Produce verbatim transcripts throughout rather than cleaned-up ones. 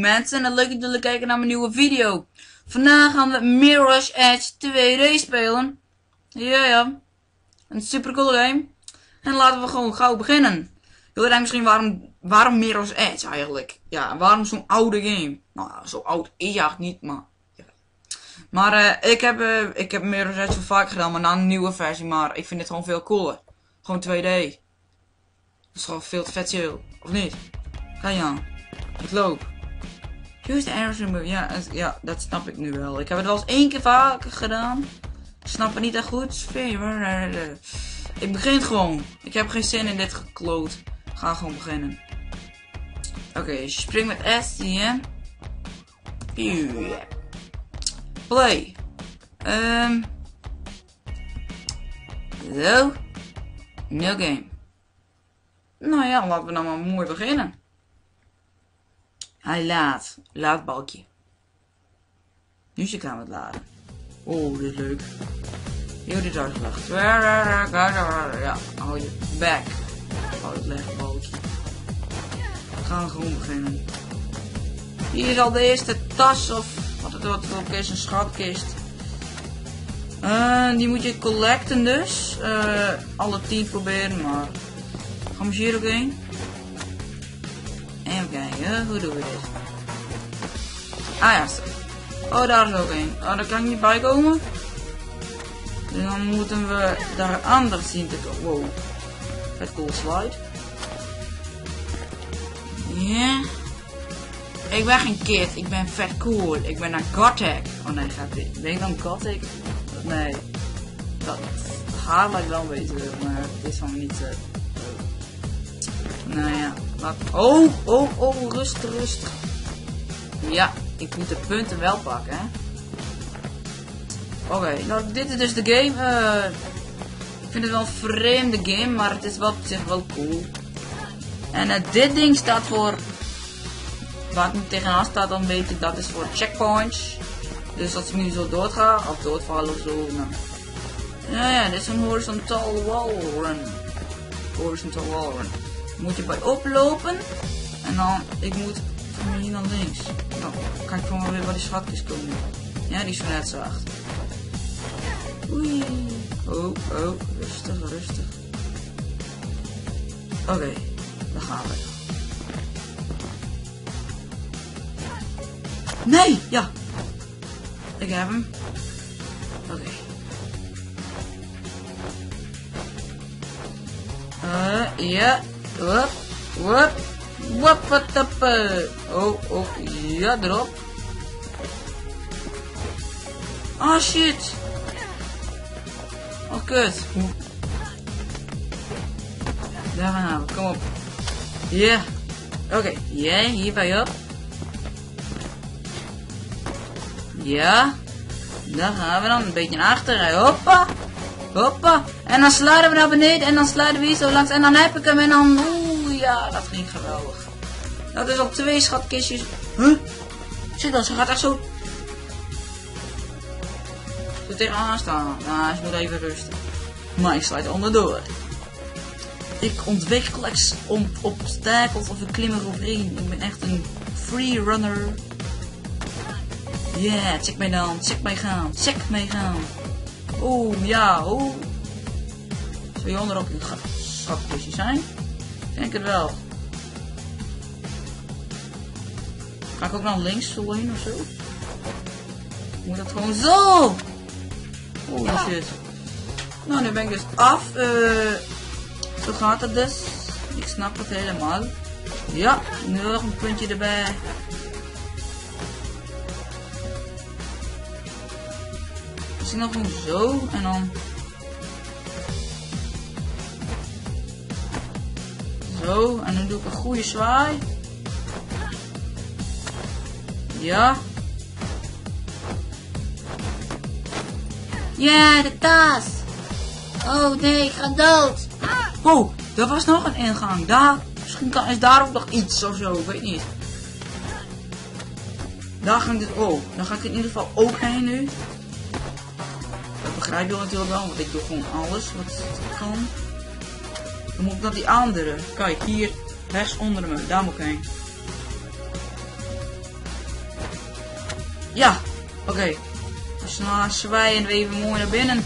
mensen en leuk dat jullie kijken naar mijn nieuwe video. Vandaag gaan we Mirror's Edge twee D spelen. Ja ja, een super cool game. En laten we gewoon gauw beginnen. Jullie denken misschien waarom, waarom Mirror's Edge eigenlijk? Ja, waarom zo'n oude game? Nou, zo oud is hij niet, maar... Ja. Maar uh, ik, heb, uh, ik heb Mirror's Edge wel vaak gedaan, maar na een nieuwe versie. Maar ik vind het gewoon veel cooler. Gewoon twee D. Dat is gewoon veel te vet chill. Of niet? Ga je aan. Ik loop. Use the arrows remove. Ja, ja, dat snap ik nu wel. Ik heb het wel eens één keer vaker gedaan. Ik snap het niet echt goed. Ik begin gewoon. Ik heb geen zin in dit gekloot. Ga gewoon beginnen. Oké, okay, spring met S, ja. Play. Um. Zo. No game. Nou ja, laten we nou maar mooi beginnen. Hij laat. Laat balkje. Nu gaan we het laden. Oh, dit is leuk. Heel dit uitgelegd. Ja, hou je back. Hou het leggen balkje. We gaan gewoon beginnen. Hier is al de eerste tas of wat het ook is, een schatkist. Uh, die moet je collecten dus. Uh, alle tien proberen, maar gaan we hier ook heen. Even kijken, hoe doen we dit? Ah ja, zo. Oh, daar is ook een. Oh, daar kan ik niet bij komen. Dus dan moeten we daar anders zien te komen. Wow. Vet cool slide. Ja. Yeah. Ik ben geen kid, ik ben vet cool. Ik ben een Gothic. Oh nee, gaat dit. Ben ik dan Gothic? Nee. Dat haar lijkt wel een beetje, maar het is van niet. Uh, nou ja. Laat... Oh, oh, oh, rustig, rustig. Ja, ik moet de punten wel pakken, hè. Oké, okay, nou dit is dus de game. Uh, ik vind het wel een vreemde game, maar het is wel op zich wel cool. En uh, dit ding staat voor... Waar ik nu tegenaan sta, dan weet ik dat is voor checkpoints. Dus als ik nu zo doodga, of doodval of zo, nou... Ja, ja, dit is een horizontal wall run. Horizontal wall run. Moet je bij oplopen. En dan, ik moet van hier naar links. Dan kan ik gewoon weer bij die schatjes komen. Ja, die is net zo achter. Oei. Oh, oh, rustig, rustig. Oké, okay, daar gaan we. Nee, ja. Ik heb hem. Oké. Okay. Uh, ja. Wop, wop, wop, wat oh, oh, ja, erop. Oh shit. Oh kut. Daar gaan we, kom op. Ja. Yeah. Oké, okay. Jij, yeah, hierbij op. Ja. Daar gaan we dan een beetje naar achteren. Hoppa. Hoppa. En dan sluiten we naar beneden en dan sluiten we hier zo langs. En dan heb ik hem en dan... Oeh, ja, dat ging geweldig. Dat is op twee schatkistjes. Huh? Zit dat, ze gaat echt zo... Zo tegenaan staan. Nou, ze moet even rusten. Maar ik sluit onderdoor. Ik ontwikkel om obstakels of ik klim eroverheen. Ik ben echt een free runner. Yeah, check mij dan, check mij gaan, check mij gaan. Oeh, ja, oeh. Zou je onder ook een schatkistje zijn? Ik denk het wel. Ga ik ook naar links zo heen of zo? Moet dat gewoon zo? Oeh, shit. Nou, nu ben ik dus af. Uh, zo gaat het dus. Ik snap het helemaal. Ja, nu nog een puntje erbij. Nog gewoon zo en dan zo en dan doe ik een goede zwaai. Ja. Ja, de tas. Oh nee, ik ga dood. Oh, er was nog een ingang. Daar, misschien kan, is daar ook nog iets of zo, ik weet niet. Daar ga ik dus, oh, dan ga ik in ieder geval ook heen nu. Dat begrijp je natuurlijk wel, want ik doe gewoon alles wat kan. Dan moet ik naar die andere. Kijk, hier rechts onder me, daar moet ik heen. Ja, oké. Okay. Dus dan zwijgen we even mooi naar binnen.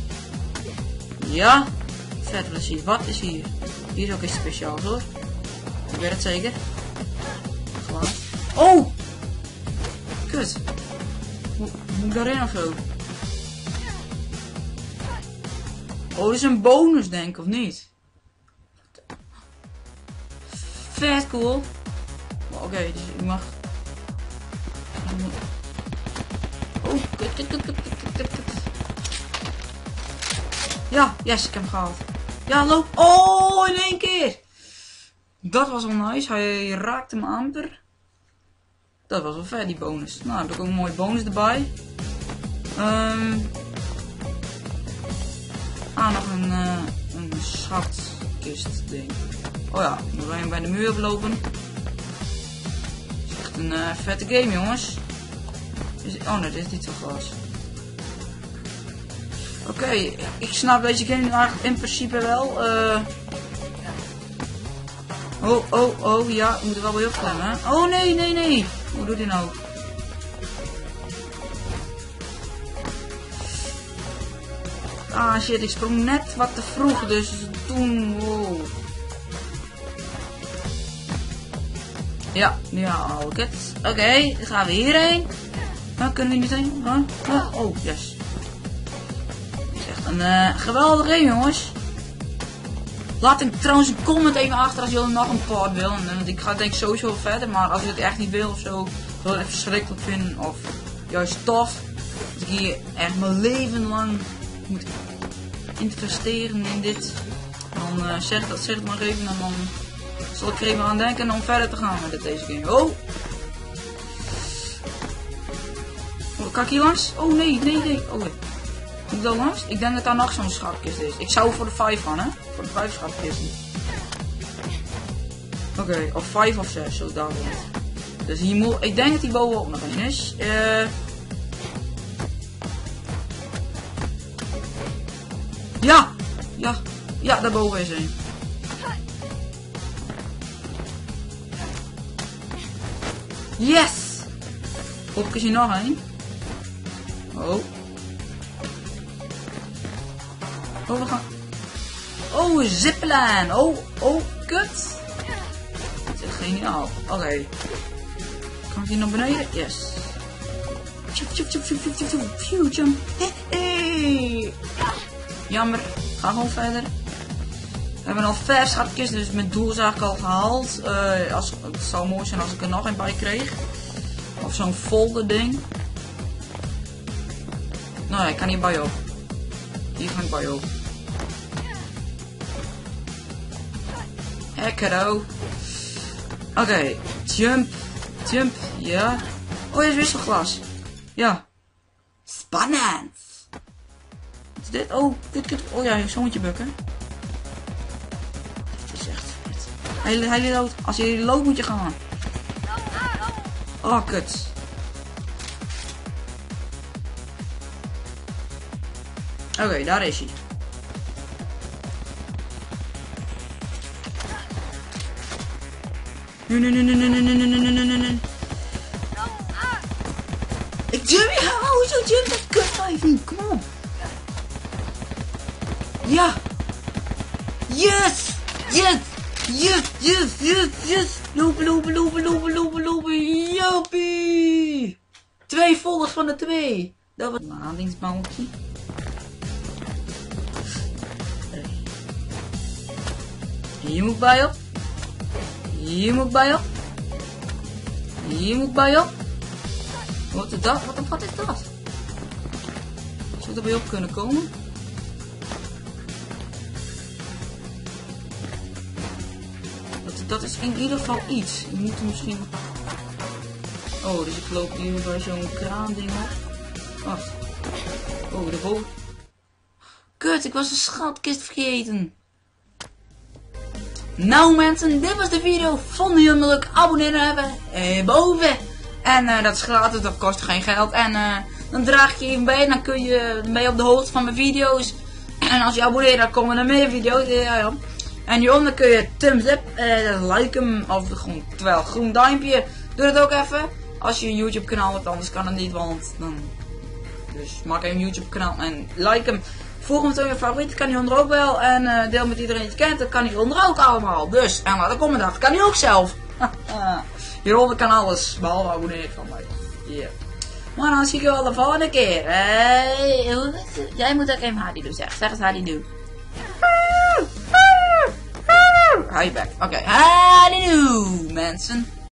Ja. Vet plezier. Wat is hier? Hier is ook iets speciaals hoor. Ik weet het zeker. Glas. Oh! Kut. Moet ik daarin of zo? Oh, dit is een bonus denk ik, of niet? Vet cool. Oké, okay, dus ik mag... Oh, kut, kut, kut, kut, kut, kut, kut. Ja, yes, ik heb hem gehaald. Ja, loop. Oh, in één keer. Dat was wel nice. Hij raakte me amper. Dat was wel vet, die bonus. Nou, heb ik ook een mooie bonus erbij. Um... Ah, nog een, uh, een schatkist ding. Oh ja, we zijn bij de muur oplopen. Het is echt een uh, vette game, jongens. Is, oh nee, dit is niet zo glas. Oké, okay, ik snap deze game eigenlijk in principe wel. Uh... Oh, oh, oh, ja, we moeten wel bij opklemmen. Oh nee, nee, nee. Hoe doet hij nou? Ah shit, ik sprong net wat te vroeg, dus toen, wow. Ja, nu haal ik het. Oké, okay, dan gaan we hierheen. Nou, kunnen we niet heen? Huh? Huh? Oh, yes. Dit is echt een uh, geweldige game, jongens. Laat ik trouwens een comment even achter als jullie nog een part willen. Want ik ga denk ik sowieso verder, maar als je het echt niet wil of zo, wil je het verschrikkelijk vinden of juist tof. Dat ik hier echt mijn leven lang moet investeren in dit. Dan uh, zeg, dat, zeg het maar even en dan zal ik er even aan denken om verder te gaan met deze game. Oh! Oh, kan ik hier langs? Oh nee, nee, nee. Oh, nee. Moet ik daar langs? Ik denk dat daar nog zo'n schatkist is. Ik zou voor de vijf gaan, hè? Voor de vijf schatkisten. Oké, okay, of vijf of zes, zo daar wordt. Dus hier moet, ik denk dat die bovenop nog één is. Uh, ja! Ja! Ja, daarboven is één. Yes! Hopelijk is hier nog één. Oh. Oh, we gaan. Oh, zipline. Oh, oh, kut. Dat is geniaal. Oké. Okay. Kan ik hier naar beneden? Yes. Jump. Hey. Jammer. Ga gewoon verder. We hebben al vijf schatkisten, dus mijn doel is eigenlijk al gehaald. Uh, als, het zou mooi zijn als ik er nog een bij kreeg. Of zo'n folder ding. Nou, ik kan hier bij op. Hier ga ik bij op. Ekero. Oké, okay. Jump. Jump. Ja. Oh, hier is wisselglas. Ja. Spannend. Wat is dit? Oh, dit, dit. Oh ja, zo moet je bukken. Dit is echt vet. Hij, hij loopt. Als je loopt moet je gaan. Oh, kut. Oké, okay, daar is hij. Nee, nee, nee, nee, nee, nee, nee, nee, nee, nee, nee. Ik jump, ja, hoezo jump dat kut niet? Kom op. Ja. Yes. Yes. Yes, yes, yes, yes. Lopen, lopen, lopen, lopen, lopen, lopen. Joppie. Twee volgers van de twee. Dat was een aandingsbouwtje. Hier moet bij op. Hier moet bij op. Hier moet bij op. Wat is dat? Wat, wat is dat? Zou er bij op kunnen komen? Dat, dat is in ieder geval iets. We moeten misschien... Oh, dus ik loop hier bij zo'n kraan ding op. Wacht. Oh, daarboven. Kut, ik was de schatkist vergeten. Nou mensen, dit was de video. Vonden jullie hem leuk? Abonneren hebben. Eh, boven. En uh, dat is gratis, dat kost geen geld. En uh, dan draag ik je even bij. Dan kun je mee op de hoogte van mijn video's. En als je abonneert, dan komen er meer video's. Ja, ja. En hieronder kun je thumbs up, uh, like hem. Of gewoon, terwijl groen duimpje. Doe dat ook even. Als je een YouTube kanaal hebt, anders kan het niet, want dan... Dus maak een YouTube kanaal en like hem. Volg hem op je favorieten, kan hij onder ook wel. En uh, deel met iedereen die je kent, dat kan hij onder ook allemaal. Dus, en laat een comment achter, kan hij ook zelf. Hieronder kan alles, behalve abonneren van mij. Yeah. Maar dan zie ik je wel de volgende keer. Hey, jij moet ook even Hardy doen, zeg. Zeg eens Hardy doen. Hou je back. Oké, okay. Hardy doen, mensen.